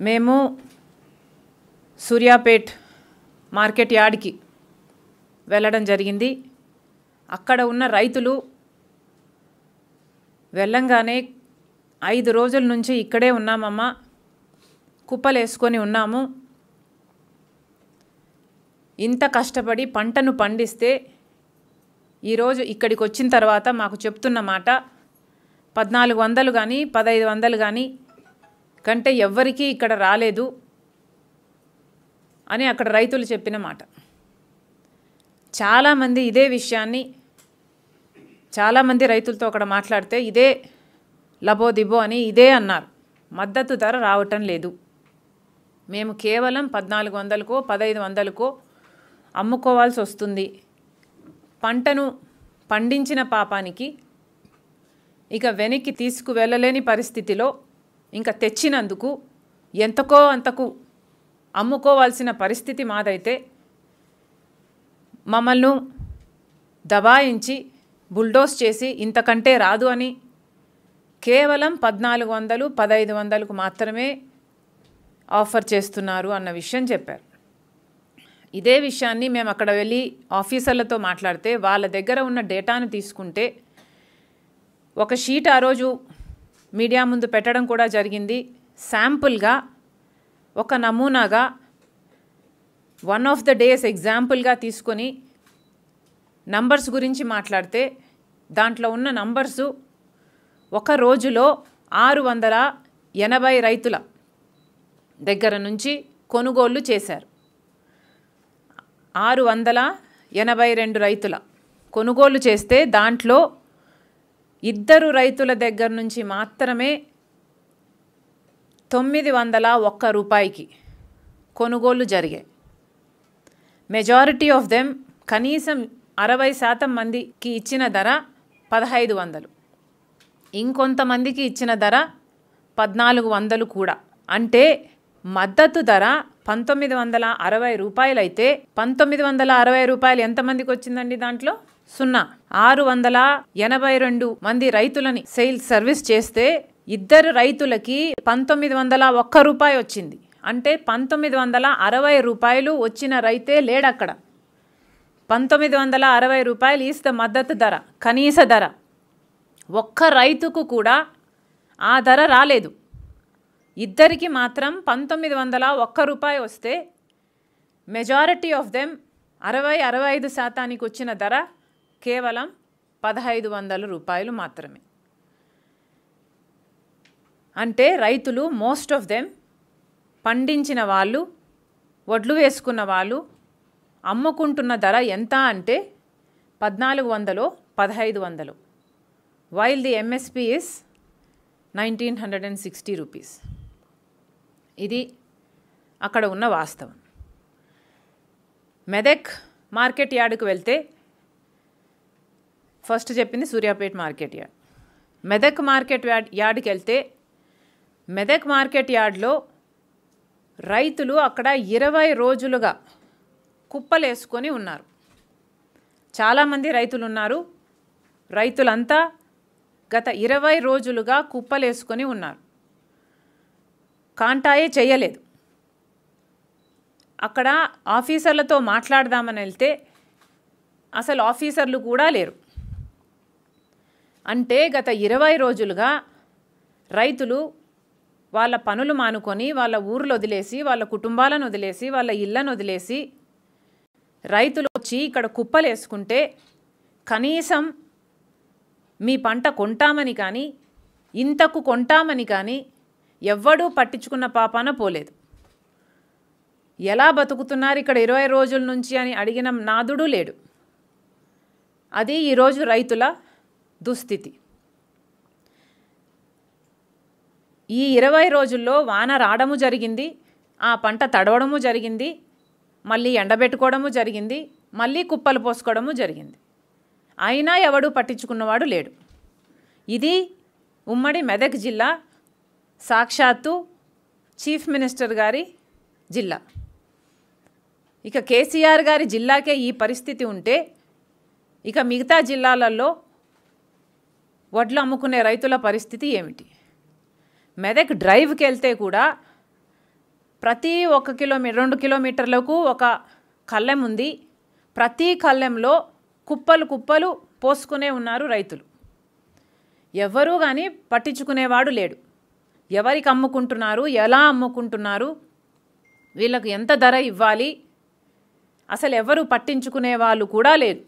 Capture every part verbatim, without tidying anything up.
మేము సూర్యాపేట్ మార్కెట్ యార్డ్కి వెళ్ళడం జరిగింది. అక్కడ ఉన్న రైతులు వెళ్ళంగానే ఐదు రోజుల నుంచి ఇక్కడే ఉన్నామమ్మా, కుప్పలేసుకొని ఉన్నాము. ఇంత కష్టపడి పంటను పండిస్తే ఈరోజు ఇక్కడికి వచ్చిన తర్వాత మాకు చెప్తున్న మాట పద్నాలుగు వందలు కానీ పదహైదు వందలు కానీ కంటే ఎవ్వరికీ ఇక్కడ రాలేదు అని అక్కడ రైతులు చెప్పిన మాట. చాలామంది ఇదే విషయాన్ని చాలామంది రైతులతో అక్కడ మాట్లాడితే ఇదే లబోదిబో అని ఇదే అన్నారు. మద్దతు ధర రావటం లేదు, మేము కేవలం పద్నాలుగు వందలకో పదహైదు వందలకో అమ్ముకోవాల్సి వస్తుంది. పంటను పండించిన పాపానికి ఇక వెనక్కి తీసుకువెళ్ళలేని పరిస్థితిలో ఇంకా తెచ్చినందుకు ఎంతకో అంతకు అమ్ముకోవాల్సిన పరిస్థితి మాదైతే మమ్మల్ని దబాయించి బుల్డోస్ చేసి ఇంతకంటే రాదు అని కేవలం పద్నాలుగు వందలు పదహైదు వందలకు మాత్రమే ఆఫర్ చేస్తున్నారు అన్న విషయం చెప్పారు. ఇదే విషయాన్ని మేము అక్కడ వెళ్ళి ఆఫీసర్లతో మాట్లాడితే వాళ్ళ దగ్గర ఉన్న డేటాను తీసుకుంటే ఒక షీట్ ఆ రోజు మీడియా ముందు పెట్టడం కూడా జరిగింది. శాంపుల్గా ఒక నమూనాగా వన్ ఆఫ్ ద డేస్ ఎగ్జాంపుల్గా తీసుకొని నంబర్స్ గురించి మాట్లాడితే దాంట్లో ఉన్న నంబర్సు ఒక రోజులో ఆరు వందల ఎనభై రైతుల దగ్గర నుంచి కొనుగోళ్లు చేశారు. ఆరు వందల ఎనభై రెండు రైతుల కొనుగోలు చేస్తే దాంట్లో ఇద్దరు రైతుల దగ్గర నుంచి మాత్రమే తొమ్మిది వందల ఒక్క రూపాయికి కొనుగోలు జరిగాయి. మెజారిటీ ఆఫ్ దెమ్ కనీసం అరవై శాతం మందికి ఇచ్చిన ధర పదహైదు వందలు, ఇంకొంతమందికి ఇచ్చిన ధర పద్నాలుగు వందలు కూడా. అంటే మద్దతు ధర పంతొమ్మిది వందల అరవై రూపాయలు అయితే పంతొమ్మిది వందల అరవై రూపాయలు ఎంతమందికి వచ్చిందండి? దాంట్లో సున్నా. ఆరు వందల ఎనభై రెండు మంది రైతులని సేల్స్ సర్వీస్ చేస్తే ఇద్దరు రైతులకి పంతొమ్మిది వందల ఒక్క రూపాయి వచ్చింది. అంటే పంతొమ్మిది వందల అరవై రూపాయలు వచ్చిన రైతే లేడక్కడ. పంతొమ్మిది వందల అరవై రూపాయలు ఈస్ ద మద్దతు ధర, కనీస ధర. ఒక్క రైతుకు కూడా ఆ ధర రాలేదు. ఇద్దరికి మాత్రం పంతొమ్మిది వందల ఒక్క రూపాయి వస్తే మెజారిటీ ఆఫ్ దెమ్ అరవై అరవై ఐదు శాతానికి వచ్చిన ధర కేవలం పదహైదు వందల రూపాయలు మాత్రమే. అంటే రైతులు మోస్ట్ ఆఫ్ దెమ్ పండించిన వాళ్ళు, వడ్లు వేసుకున్న వాళ్ళు అమ్ముకుంటున్న ధర ఎంత అంటే పద్నాలుగు వందలు పదహైదు వందలు, while the MSP is nineteen hundred and sixty rupees. ఇది అక్కడ ఉన్న వాస్తవం. మెదక్ మార్కెట్ యార్డుకు వెళ్తే ఫస్ట్ చెప్పింది Suryapet market yard. Medak market yard యార్డ్కి వెళ్తే మెదక్ మార్కెట్ యార్డ్లో రైతులు అక్కడ ఇరవై రోజులుగా కుప్పలేసుకొని ఉన్నారు. చాలామంది రైతులు ఉన్నారు. రైతులంతా గత ఇరవై రోజులుగా కుప్పలేసుకొని ఉన్నారు. కాంటాయే చేయలేదు. అక్కడ ఆఫీసర్లతో మాట్లాడదామని వెళ్తే అసలు ఆఫీసర్లు కూడా లేరు. అంటే గత ఇరవై రోజులుగా రైతులు వాళ్ళ పనులు మానుకొని వాళ్ళ ఊర్లు వదిలేసి వాళ్ళ కుటుంబాలను వదిలేసి వాళ్ళ ఇళ్లను వదిలేసి రైతులు వచ్చి ఇక్కడ కుప్పలేసుకుంటే కనీసం మీ పంట కొంటామని కానీ ఇంతకు కొంటామని కానీ ఎవ్వడూ పట్టించుకున్న పాపాన పోలేదు. ఎలా బతుకుతున్నారు ఇక్కడ ఇరవై రోజుల నుంచి అని అడిగిన నాదుడు లేడు. అది ఈరోజు రైతుల దుస్థితి. ఈ ఇరవై రోజుల్లో వాన రావడము జరిగింది, ఆ పంట తడవడము జరిగింది, మళ్ళీ ఎండబెట్టుకోవడము జరిగింది, మళ్ళీ కుప్పలు పోసుకోవడము జరిగింది. అయినా ఎవడూ పట్టించుకున్నవాడు లేడు. ఇది ఉమ్మడి మెదక్ జిల్లా, సాక్షాత్తు చీఫ్ మినిస్టర్ గారి జిల్లా. ఇక కేసీఆర్ గారి జిల్లాకే ఈ పరిస్థితి ఉంటే ఇక మిగతా జిల్లాలలో వడ్లు అమ్ముకునే రైతుల పరిస్థితి ఏమిటి? మెదక్ డ్రైవ్కి వెళ్తే కూడా ప్రతి ఒక కిలోమీటర్ రెండు కిలోమీటర్లకు ఒక కళ్ళెం ఉంది. ప్రతి కళ్ళెంలో కుప్పలు కుప్పలు పోసుకునే ఉన్నారు రైతులు. ఎవరూ కానీ పట్టించుకునేవాడు లేడు. ఎవరికి అమ్ముకుంటున్నారు, ఎలా అమ్ముకుంటున్నారు, వీళ్ళకు ఎంత ధర ఇవ్వాలి, అసలు ఎవరు పట్టించుకునే వాళ్ళు కూడా లేరు.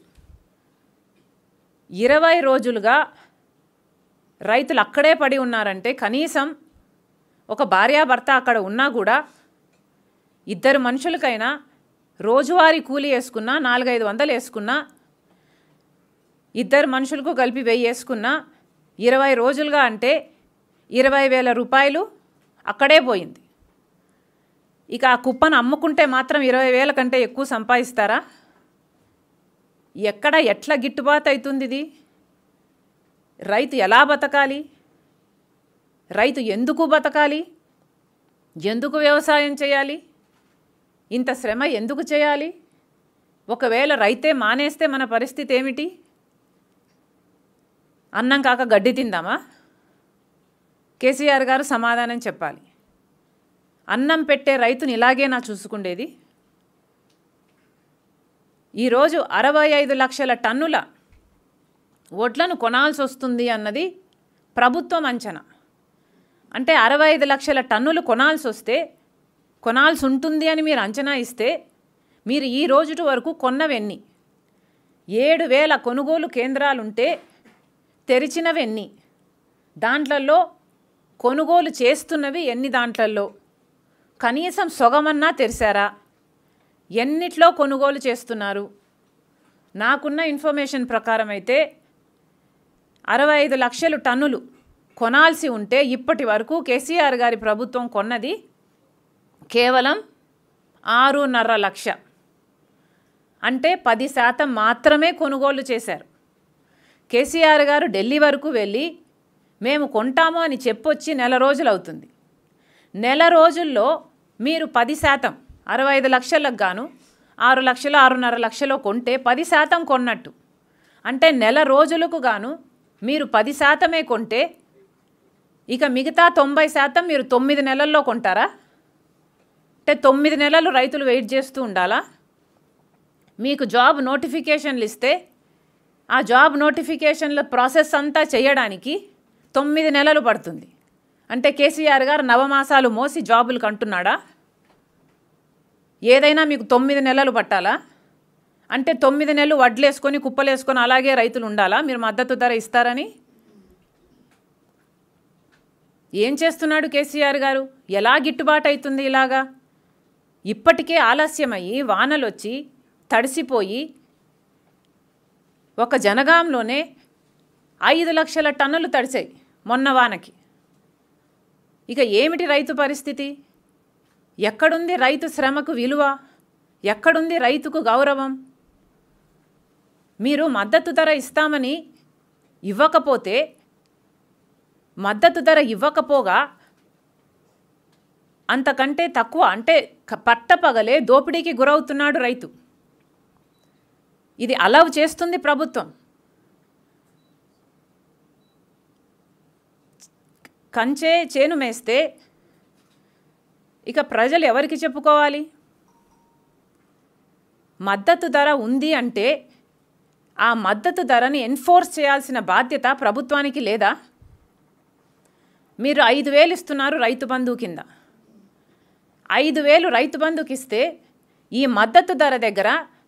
ఇరవై రోజులుగా రైతులు అక్కడే పడి ఉన్నారంటే కనీసం ఒక భార్యాభర్త అక్కడ ఉన్నా కూడా ఇద్దరు మనుషులకైనా రోజువారీ కూలి వేసుకున్నా నాలుగైదు వందలు వేసుకున్నా ఇద్దరు మనుషులకు కలిపి వెయ్యి వేసుకున్నా ఇరవై రోజులుగా అంటే ఇరవై వేల రూపాయలు అక్కడే పోయింది. ఇక ఆ కుప్పను అమ్ముకుంటే మాత్రం ఇరవై వేల కంటే ఎక్కువ సంపాదిస్తారా? ఎక్కడ ఎట్లా గిట్టుబాటు అవుతుంది ఇది? రైతు ఎలా బతకాలి? రైతు ఎందుకు బతకాలి? ఎందుకు వ్యవసాయం చేయాలి? ఇంత శ్రమ ఎందుకు చేయాలి? ఒకవేళ రైతే మానేస్తే మన పరిస్థితి ఏమిటి? అన్నం కాక గడ్డి తిందామా? కేసీఆర్ గారు సమాధానం చెప్పాలి. అన్నం పెట్టే రైతుని ఇలాగేనా చూసుకుండేది? ఈరోజు అరవై ఐదు లక్షల టన్నుల వడ్లను కొనాల్సి వస్తుంది అన్నది ప్రభుత్వం అంచనా. అంటే అరవై ఐదు లక్షల టన్నులు కొనాల్సి వస్తే కొనాల్సి ఉంటుంది అని మీరు అంచనా ఇస్తే మీరు ఈ రోజు వరకు కొన్నవెన్ని? ఏడు వేల కొనుగోలు కేంద్రాలుంటే తెరిచినవెన్ని? దాంట్లలో కొనుగోలు చేస్తున్నవి ఎన్ని? దాంట్లలో కనీసం సొగమన్నా తెరిచారా? ఎన్నిట్లో కొనుగోలు చేస్తున్నారు? నాకున్న ఇన్ఫర్మేషన్ ప్రకారం అయితే అరవై ఐదు లక్షలు టన్నులు కొనాల్సి ఉంటే ఇప్పటి వరకు కేసీఆర్ గారి ప్రభుత్వం కొన్నది కేవలం ఆరున్నర లక్ష, అంటే పది శాతం మాత్రమే కొనుగోలు చేశారు. కేసీఆర్ గారు ఢిల్లీ వరకు వెళ్ళి మేము కొంటాము అని చెప్పొచ్చి నెల రోజులు అవుతుంది. నెల రోజుల్లో మీరు పది శాతం అరవై ఐదు లక్షలకు గాను ఆరు లక్షలు ఆరున్నర లక్షలో కొంటే పది శాతం కొన్నట్టు. అంటే నెల రోజులకు గాను మీరు పది శాతమే కొంటే ఇక మిగతా తొంభై శాతం మీరు తొమ్మిది నెలల్లో కొంటారా? అంటే తొమ్మిది నెలలు రైతులు వెయిట్ చేస్తూ ఉండాలా? మీకు జాబ్ నోటిఫికేషన్లు ఇస్తే ఆ జాబ్ నోటిఫికేషన్ల ప్రాసెస్ అంతా చేయడానికి తొమ్మిది నెలలు పడుతుంది. అంటే కేసీఆర్ గారు నవమాసాలు మోసి జాబులు కంటున్నాడా? ఏదైనా మీకు తొమ్మిది నెలలు పట్టాలా? అంటే తొమ్మిది నెలలు వడ్లేసుకొని కుప్పలేసుకొని అలాగే రైతులు ఉండాలా మీరు మద్దతు ధర ఇస్తారని? ఏం చేస్తున్నాడు కేసీఆర్ గారు? ఎలా గిట్టుబాటు అవుతుంది ఇలాగా? ఇప్పటికే ఆలస్యమయ్యి వానలు వచ్చి తడిసిపోయి ఒక జనగాంలోనే ఐదు లక్షల టన్నులు తడిసాయి మొన్న వానకి. ఇక ఏమిటి రైతు పరిస్థితి? ఎక్కడుంది రైతు శ్రమకు విలువ? ఎక్కడుంది రైతుకు గౌరవం? మీరు మద్దతు ధర ఇస్తామని ఇవ్వకపోతే మద్దతు ధర ఇవ్వకపోగా అంతకంటే తక్కువ అంటే పట్టపగలే దోపిడీకి గురవుతున్నాడు రైతు. ఇది అలవ్ చేస్తుంది ప్రభుత్వం. కంచే చేను మేస్తే ఇక ప్రజలు ఎవరికి చెప్పుకోవాలి? మద్దతు ధర ఉంది అంటే ఆ మద్దతు ధరని ఎన్ఫోర్స్ చేయాల్సిన బాధ్యత ప్రభుత్వానికి లేదా? మీరు ఐదు వేలు ఇస్తున్నారు రైతు బంధు కింద. ఐదు వేలు రైతు బంధుకి ఇస్తే ఈ మద్దతు ధర దగ్గర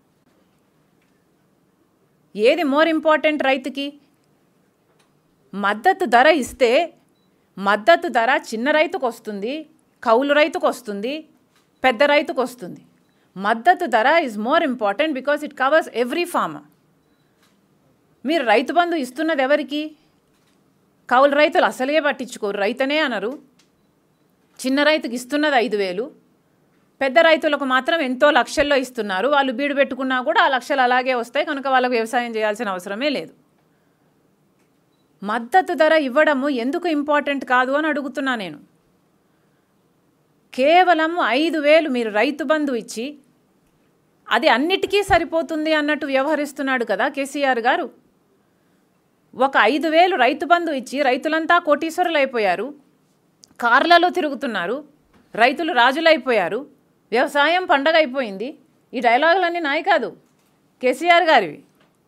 ఏది మోర్ ఇంపార్టెంట్ రైతుకి? మద్దతు ధర ఇస్తే మద్దతు ధర చిన్న రైతుకు వస్తుంది, కౌలు రైతుకు వస్తుంది, పెద్ద రైతుకు వస్తుంది. మద్దతు ధర is more important because it covers every farmer. మీరు రైతు బంధు ఇస్తున్నది ఎవరికి? కౌలు రైతులు అసలే పట్టించుకోరు, రైతనే అనరు. చిన్న రైతుకి ఇస్తున్నది ఐదు వేలు, పెద్ద రైతులకు మాత్రం ఎంతో లక్షల్లో ఇస్తున్నారు. వాళ్ళు బీడు పెట్టుకున్నా కూడా ఆ లక్షలు అలాగే వస్తాయి కనుక వాళ్ళకు వ్యవసాయం చేయాల్సిన అవసరమే లేదు. మద్దతు ధర ఇవ్వడము ఎందుకు ఇంపార్టెంట్ కాదు అని అడుగుతున్నా నేను. కేవలం ఐదు వేలు మీరు రైతు బంధు ఇచ్చి అది అన్నిటికీ సరిపోతుంది అన్నట్టు వ్యవహరిస్తున్నాడు కదా కేసీఆర్ గారు. ఒక ఐదు వేలు రైతు బంధు ఇచ్చి రైతులంతా కోటీశ్వరులు అయిపోయారు, కార్లలో తిరుగుతున్నారు, రైతులు రాజులైపోయారు, వ్యవసాయం పండగ అయిపోయింది. ఈ డైలాగులన్నీ నాయి కాదు, కేసీఆర్ గారివి.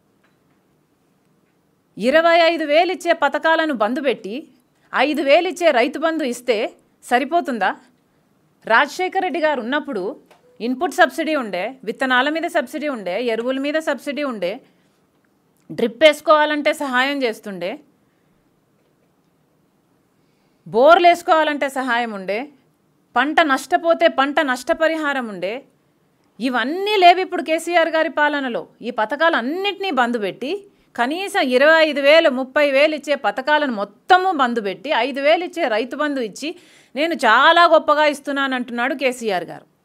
ఇరవై ఐదు వేలు ఇచ్చే పథకాలను బంద్ పెట్టి ఐదు వేలు ఇచ్చే రైతు బంధు ఇస్తే సరిపోతుందా? రాజశేఖర రెడ్డి గారు ఉన్నప్పుడు ఇన్పుట్ సబ్సిడీ ఉండే, విత్తనాల మీద సబ్సిడీ ఉండే, ఎరువుల మీద సబ్సిడీ ఉండే, డ్రిప్ వేసుకోవాలంటే సహాయం చేస్తుండే, బోర్లు వేసుకోవాలంటే సహాయం ఉండే, పంట నష్టపోతే పంట నష్టపరిహారం ఉండే. ఇవన్నీ లేవు ఇప్పుడు కేసీఆర్ గారి పాలనలో. ఈ పథకాలు అన్నింటినీ బంద్ పెట్టి కనీసం ఇరవై ఐదు వేలు ముప్పై వేలు ఇచ్చే పథకాలను మొత్తము బంద్ పెట్టి ఐదు వేలు ఇచ్చే రైతు బంధు ఇచ్చి నేను చాలా గొప్పగా ఇస్తున్నాను అంటున్నాడు కేసీఆర్ గారు.